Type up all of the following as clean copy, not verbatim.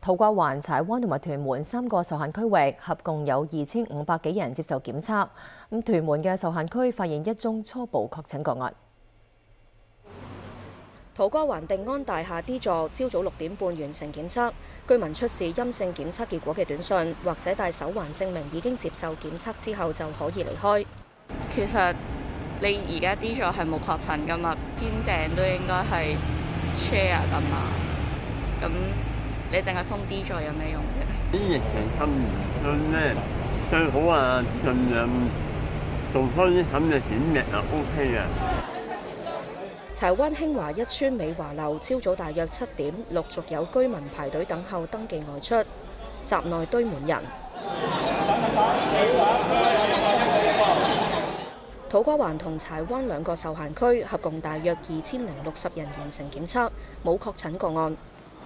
土瓜灣、柴灣同埋屯門3個受限區域合共有2500幾人接受檢測。屯門嘅受限區發現1宗初步確診個案。 土瓜灣定安大廈 D 座朝早6點半完成檢測，居民出示陰性檢測結果嘅短信，或者帶手環證明已經接受檢測之後就可以離開。 其實你而家 D 座係冇確診㗎嘛，堅正都應該係 share 㗎嘛，咁你淨係封 D 座有咩用嘅？ 啲疫情咁嚴峻咧，最好啊，盡量做開啲咁嘅檢疫就 OK 嘅。 柴灣興華一村美華樓朝早大約7點，陸續有居民排隊等候登記外出，閘內堆滿人。土瓜灣同柴灣2個受限區合共大約2060人完成檢測，冇確診個案。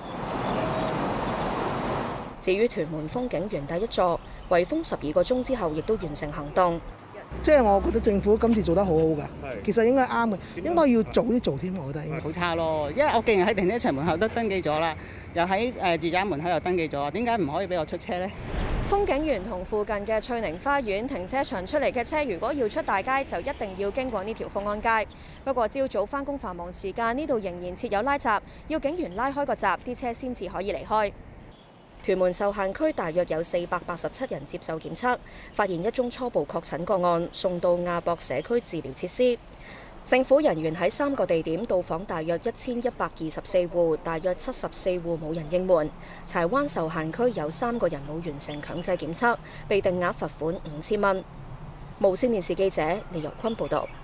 至於屯門風景園第1座，圍封12個鐘之後，亦都完成行動。 即係我覺得政府今次做得好好㗎，其實應該啱嘅，應該要早啲做添，我覺得應該。 好差咯，因為我既然喺停車場門口都登記咗啦，又喺住宅門口又登記咗，點解唔可以俾我出車呢？ 風景園同附近嘅翠寧花園停車場出嚟嘅車，如果要出大街，就一定要經過呢條豐安街。不過朝早返工繁忙時間，呢度仍然設有拉閘，要警員拉開個閘，啲車先至可以離開。屯門受限區大約有487人接受檢測，發現1宗初步確診個案，送到亞博社區治療設施。政府人員喺3個地點到訪大約1124戶，大約74戶冇人應門。柴灣受限區有3個人冇完成強制檢測，被定額罰款5000蚊。無線電視記者李由坤報導。